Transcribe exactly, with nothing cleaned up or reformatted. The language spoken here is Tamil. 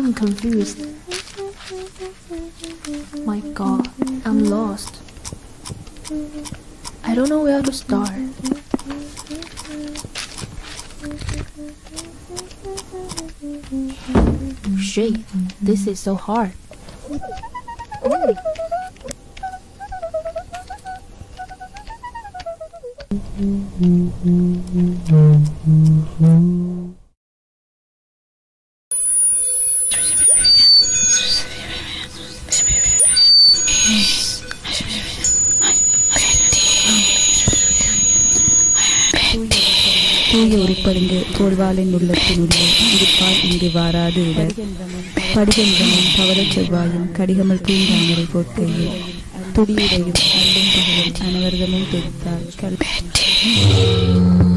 I'm confused. My God, I'm lost. I don't know where to start. Shit, this is so hard. தூய உருப்படிந்து தோல்வாளின் உள்ளத்தினுடைய இருப்பால் இங்கு வாராது விட படிகென்றமும் பவளச் செவ்வாயும் கடிகமல் பூந்தாமரை போட்கையில் துடியுடையும் அல்லும் பகலும் அனவர்தமும் தெரித்தால் கல்